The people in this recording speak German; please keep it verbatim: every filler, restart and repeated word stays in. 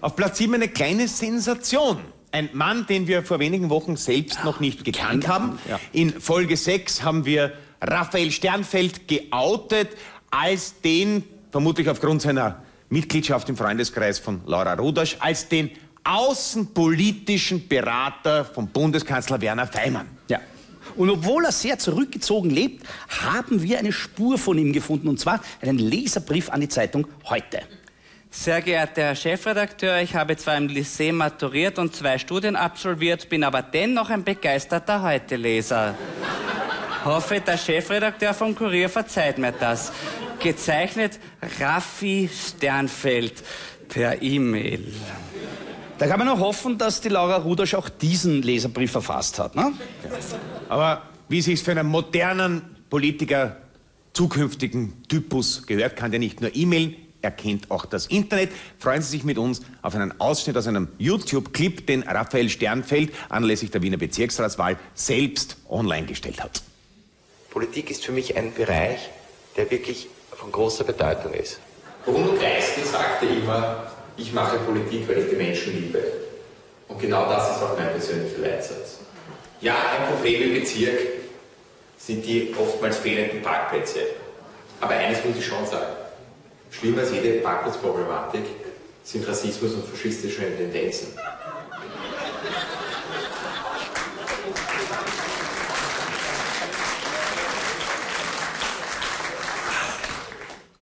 Auf Platz sieben eine kleine Sensation. Ein Mann, den wir vor wenigen Wochen selbst ja, noch nicht gekannt haben. Ja. In Folge sechs haben wir Raphael Sternfeld geoutet als den, vermutlich aufgrund seiner Mitgliedschaft im Freundeskreis von Laura Rudasch, als den außenpolitischen Berater von Bundeskanzler Werner Faymann. Ja. Und obwohl er sehr zurückgezogen lebt, haben wir eine Spur von ihm gefunden, und zwar einen Leserbrief an die Zeitung Heute. Sehr geehrter Herr Chefredakteur, ich habe zwar im Lycée maturiert und zwei Studien absolviert, bin aber dennoch ein begeisterter Heute-Leser. Hoffe, der Chefredakteur vom Kurier verzeiht mir das. Gezeichnet Raffi Sternfeld per E-Mail. Da kann man noch hoffen, dass die Laura Rudasch auch diesen Leserbrief verfasst hat, ne? Ja. Aber wie sich's für einen modernen Politiker, zukünftigen Typus gehört, kann der nicht nur E-Mailen, er kennt auch das Internet. Freuen Sie sich mit uns auf einen Ausschnitt aus einem YouTube-Clip, den Raphael Sternfeld anlässlich der Wiener Bezirksratswahl selbst online gestellt hat. Politik ist für mich ein Bereich, der wirklich von großer Bedeutung ist. Bruno Kreisky sagte immer, ich mache Politik, weil ich die Menschen liebe. Und genau das ist auch mein persönlicher Leitsatz. Ja, ein Problem im Bezirk sind die oftmals fehlenden Parkplätze. Aber eines muss ich schon sagen. Schlimmer als jede Parkplatzproblematik sind Rassismus und faschistische Tendenzen.